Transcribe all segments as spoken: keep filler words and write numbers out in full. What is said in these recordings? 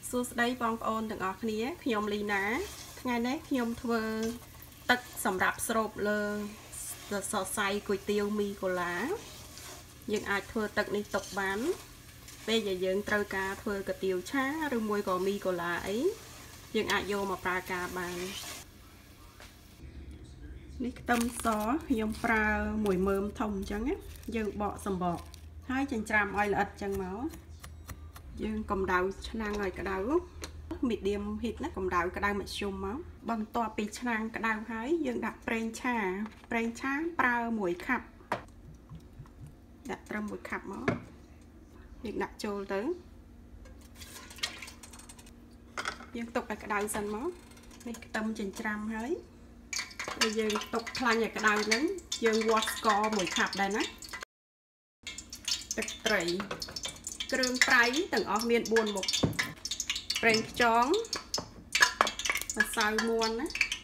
សួស្តីបងប្អូនទាំងអស់គ្នាខ្ញុំលីណាថ្ងៃនេះខ្ញុំធ្វើទឹកសម្រាប់ស្រូបលើសរសៃគុយទាវមីកូឡាយើងអាចធ្វើទឹកនេះទុកបានពេលដែលយើងត្រូវការធ្វើកាទៀវឆាឬមួយក៏មីកូឡាអីយើងអាចយកមកប្រើការបាននេះខ្ទឹមសខ្ញុំប្រើមួយមើមធំអញ្ចឹងណាយើងបកសម្បកហើយចិញ្ច្រាំឲ្យល្អិតអញ្ចឹងមកយើងកម្ដៅឆ្នាំងឲ្យក្ដៅ medium heat ណាកម្ដៅក្ដៅមធ្យមមកបន្ទាប់ពីឆ្នាំងក្ដៅហើយយើងដាក់ប្រេងឆាប្រេងឆាប្រើមួយខាប់ដាក់ត្រឹមមួយខាប់មកយើងដាក់ចូលទៅយើងទុកឲ្យក្ដៅសិនមកនេះខ្ទឹមចិញ្ច្រាំហើយហើយយើងទុកខ្លាញ់ឲ្យក្ដៅហ្នឹងយើងវាស់ស្ករមួយខាប់ដែរណាទឹកត្រីគ្រឿងប្រៃទាំងអស់មានបួនមុខប្រេងខ្យងម្សៅមួនណា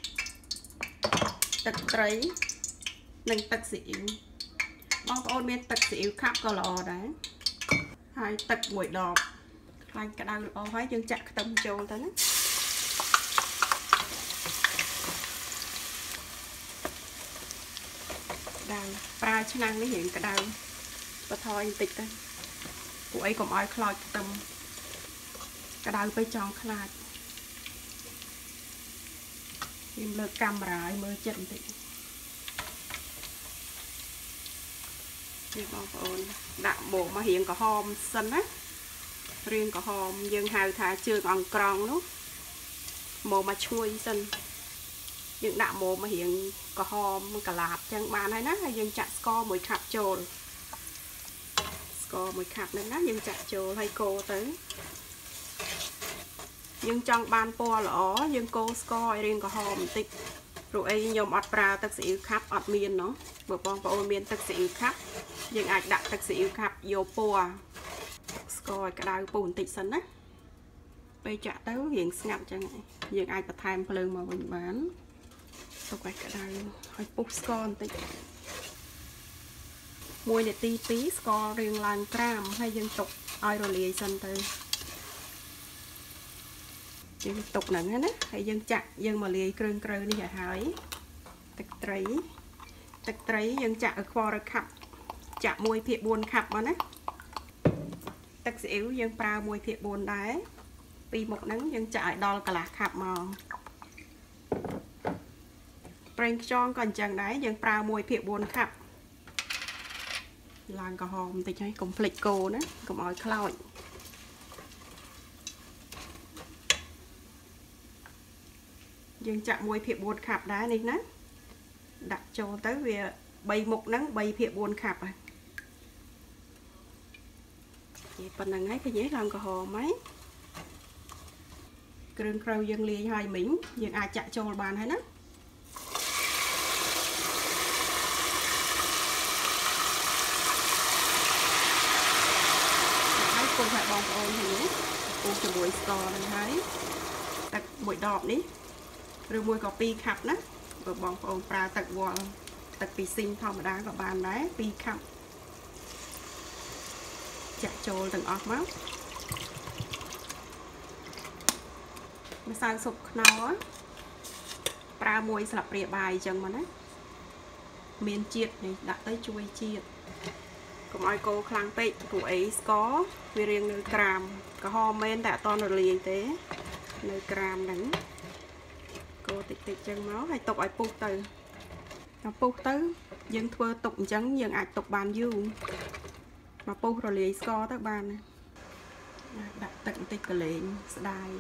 ទឹកត្រីនិងទឹកស៊ីអ៊ីវបងប្អូនមានទឹកស៊ីអ៊ីវខាប់ក៏ល្អដែរហើយទឹកមួយដបខ្លាញ់ក្តៅល្អហើយយើងចាក់ខ្ទឹមចូលទៅណាដល់ប្រើឆ្នាំងនេះរៀងក្តៅបន្ថយបន្តិចទៅពួកអីកុំឲ្យខ្លោចខ្ទឹមក្តៅទៅចង់ខ្លាចខ្ញុំលើកកាមេរ៉ាឲ្យមើលចិត្តបន្តិចនេះបងប្អូនដាក់មកមករៀងក្រហមសិនណារៀងក្រហមយើងហៅថាជើងអង្ក្រងនោះមកមកឈ្ងុយសិនយើងដាក់មកមករៀងក្រហមកន្លាតចឹងបានហើយណាហើយយើងចាក់ស្ករមួយខាប់ចូលស្ករមួយខាប់ហ្នឹងណាយើងចាក់ចូលហើយកូរទៅយើងចង់បានពណ៌ល្អយើងកូរស្ករឲ្យរៀងក្រហមបន្តិចព្រោះអីខ្ញុំអត់ប្រើទឹកស៊ីអ៊ីវខាប់អត់មានเนาะបើបងប្អូនមានទឹកស៊ីអ៊ីវខាប់យើងអាចដាក់ទឹកស៊ីអ៊ីវខាប់យកពណ៌ស្ករឲ្យក្តៅពុះបន្តិចសិនណាពេលចាក់ទៅរៀងស្ងាត់ចឹងយើងអាចបន្ថែមភ្លើងមកវិញបានទុកឲ្យក្តៅឲ្យពុះស្ករបន្តិចមួយនាទីពីរស្កររៀងឡើងក្រាមហើយយើងទុកឲ្យរលាយសិនទៅយើងទុកហ្នឹងណាហើយយើងចាក់យើងមកលាយគ្រឿងក្រៅនេះឲ្យហើយទឹកត្រីទឹកត្រីយើងចាក់ឲ្យខ្វល់រខាប់ចាក់មួយភាគបួនខាប់មកណាទឹកស៊ីអ៊ីវយើងប្រើមួយភាគបួនដែរពីមុខហ្នឹងយើងចាក់ឲ្យដល់កន្លះខាប់មកប្រេងខ្យងក៏អញ្ចឹងដែរយើងប្រើមួយភាគបួនខាប់ឡើងក្រហមបន្តិចហើយកុំភ្លេចកូរណាកុំឲ្យខ្លោចយើងចាក់មួយភាគបួនខាប់ដែរនេះណាដាក់ចូលទៅវាបីមុខហ្នឹងបីភាគបួនខាប់ហើយនិយាយប៉ុណ្្នឹងហើយឃើញទេឡើងក្រហមហើយគ្រឿងក្រៅយើងលាយហើយមិញយើងអាចចាក់ចូលបានហើយណាពុះឲ្យបងប្អូនឃើញទេពុះជាមួយស្ករនឹងហើយទឹកមួយដបនេះឬមួយក៏ពីរខាប់ណាបើបងប្អូនប្រើទឹកវល់ទឹកពីស៊ីងធម្មតាក៏បានដែរពីរខាប់ចាក់ចូលទាំងអស់មកម្សៅស៊ុបខ្នុរប្រើមួយស្លាបព្រាបាយអញ្ចឹងមកណាមានជាតិនេះដាក់ទៅជួយជាតិកុំឲ្យកូរខ្លាំងពេកព្រោះអីស្ករវារៀងនៅក្រាមក្រហមមែនតែអត់តរលាយទេនៅក្រាមហ្នឹងកូរតិចតិចចឹងមកហើយទុកឲ្យពុះទៅដល់ពុះទៅយើងធ្វើទុកអញ្ចឹងយើងអាចទុកបានយូរមកពុះរលាយស្ករទៅបានដាក់ទឹកបន្តិចកលេងស្ដាយ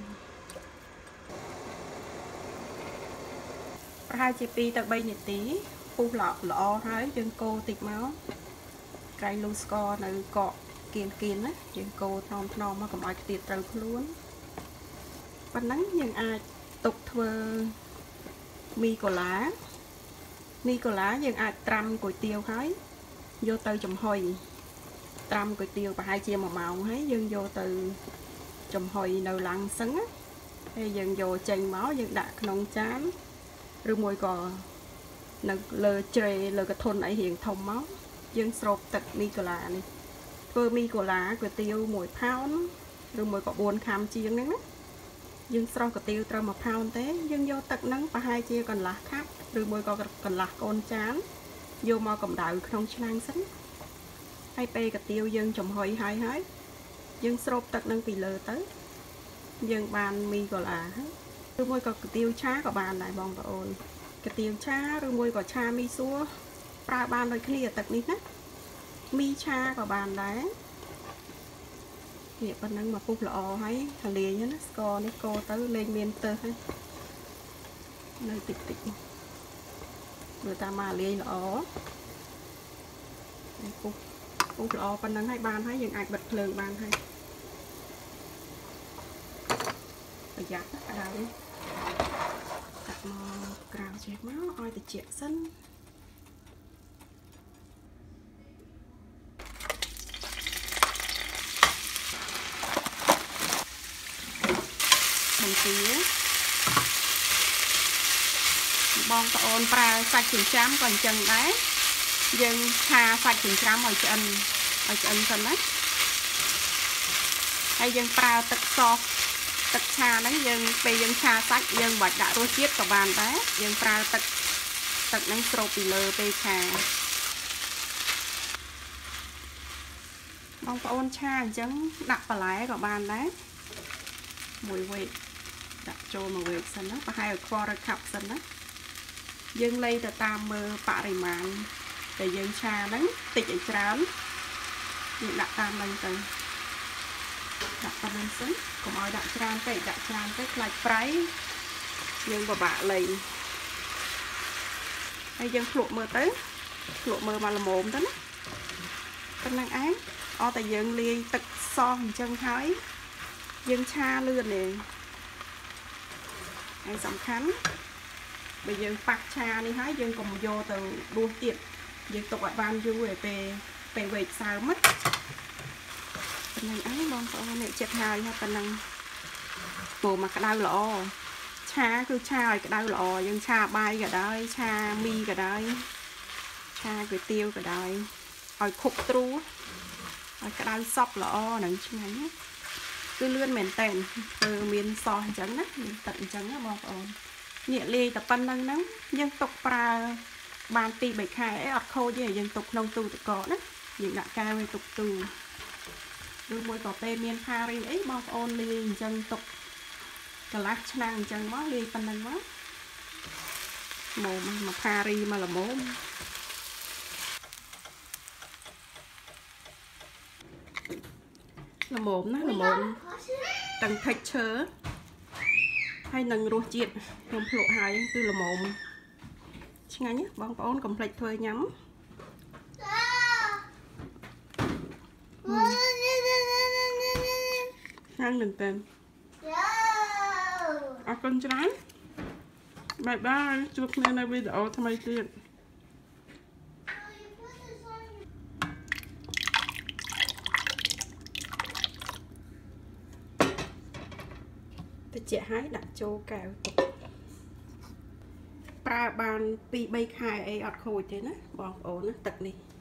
ប្រហែលជាពីរទៅបីនាទីពុះល្អហើយយើងកូរតិចមកក្រៃលូស្ករនៅកកគៀនគៀនណាយើងកូរថ្នមថ្នមមកកុំឲ្យខ្ទាតត្រូវខ្លួនប៉ុណ្ណឹងយើងអាចទុកធ្វើមីកូឡាមីកូឡាយើងអាចត្រាំគុយទាវហើយយកទៅចំហុយត្រាំគុយទាវប្រហែលជាមួយម៉ោងហើយយើងយកទៅចំហុយនៅឡាំងសឹងហើយយើងយកចេញមកយើងដាក់ក្នុងចានឬមួយក៏នៅលើជ្រេលើកធុនអីរៀងធំមកយើងស្រូបទឹកមីកូឡានេះធ្វើមីកូឡាគុយទាវមួយផោនឬមួយក៏បួនខាំជាងហ្នឹងណាយើងស្រស់កាទៀវត្រូវមកផោនទេយើងយកទឹកហ្នឹងប្រហែលជាកន្លះខាប់ឬមួយក៏កន្លះកូនចានយកមកកម្ដៅក្នុងឆ្នាំងសិនហើយពេលកាទៀវយើងចំហុយហើយហើយយើងស្រូបទឹកហ្នឹងពីលើទៅយើងបានមីកូឡាហើយឬមួយក៏កាទៀវឆាក៏បានដែរបងប្អូនកាទៀវឆាឬមួយក៏ឆាមីសួរប្រើបានដូចគ្នាទឹកនេះណាមីឆាក៏បានដែរនេះប៉ុណ្ណឹងមកពុះល្អហើយរលាយណាស្ករនេះកូរទៅលេងមានទើសហើយនៅតិចតិចមើលតាមមកលាយល្អពុះពុះល្អប៉ុណ្ណឹងហើយបានហើយយើងអាចបិទភ្លើងបានហើយប្រយ័ត្នក្តៅដាក់មកក្រៅចេះមកឲ្យត្រជាក់សិនបង្គាបងប្អូនប្រើសាច់ចិញ្ច្រាំក៏អញ្ចឹងដែរយើងឆាសាច់ចិញ្ច្រាំឲ្យឆ្អិនឲ្យឆ្អិនសិនណាហើយយើងប្រើទឹកសទឹកឆាហ្នឹងយើងពេលយើងឆាសាច់យើងបាច់ដាក់រសជាតិក៏បានដែរយើងប្រើទឹកទឹកហ្នឹងស្រូបពីលើពេលឆាបងប្អូនឆាអញ្ចឹងដាក់បន្លែក៏បានដែរមួយវែកដាក់ចូលមួយវែកសិនណាប្រហែលឲ្យខ្វល់រខាប់សិនណាយើងលៃទៅតាមមើលបរិមាណដែលយើងឆាហ្នឹងតិចឲ្យច្រើនយើងដាក់តាមហ្នឹងទៅដាក់ប៉ុណ្្នឹងសិនកុំឲ្យដាក់ច្រើនពេកដាក់ច្រើនពេកខ្លាចប្រៃយើងពិបាកលៃហើយយើងភ្លក់មើលទៅភ្លក់មើលមកល្មមទៅណាប៉ុណ្្នឹងឯងអត់តែយើងលាយទឹកសអញ្ចឹងហើយយើងឆាលឿនទេហើយសំខាន់បើយើងប៉ះឆានេះហើយយើងកុំយកទៅដួសទៀតយើងទុកឲ្យបានយូរឲ្យពេលពេលវែកសើមហ្នឹងប៉ុណ្្នឹងឯងបងប្អូនអ្នកចិត្តហើយហើយប៉ុណ្្នឹងពោមកក្តៅល្អឆាគឺឆាឲ្យក្តៅល្អយើងឆាបាយក៏ដោយឆាមីក៏ដោយឆាគុយទាវក៏ដោយឲ្យខុបទ្រូឲ្យក្តៅសប់ល្អហ្នឹងឆ្ងាញ់ណាគឺលឿនមែនតើធ្វើមានសអញ្ចឹងណាមានទឹកអញ្ចឹងណាបងប្អូននេះលាយតែប៉ុណ្្នឹងហ្នឹងយើងទុកប្រើបានពីរបីខែអីអត់ខូចទេយើងទុកក្នុងទូទឹកកកណាយើងដាក់កែវឲ្យទុកទូឬមួយក៏ពេលមានផារីអីបងប្អូនលាយអញ្ចឹងទុកកន្លះឆ្នាំអញ្ចឹងមកលាយប៉ុណ្្នឹងមកមកមកផារីមកល្មមល្មមណាល្មមទាំង texture ហើយនឹងរសជាតិខ្ញុំភ្លក់ហើយគឺល្មមឆ្ងាញ់ណាបងប្អូនកុំភ្លេចធ្វើញ៉ាំឆ្ងាញ់មែនតើអរគុណច្រើនបាយបាយជួបគ្នានៅវីដេអូថ្មីទៀតតិចហើយដាក់ចូលកែវទុកប្រើបានពីរបីខែអីអត់ខូចទេណាបងប្អូនណាទឹកនេះ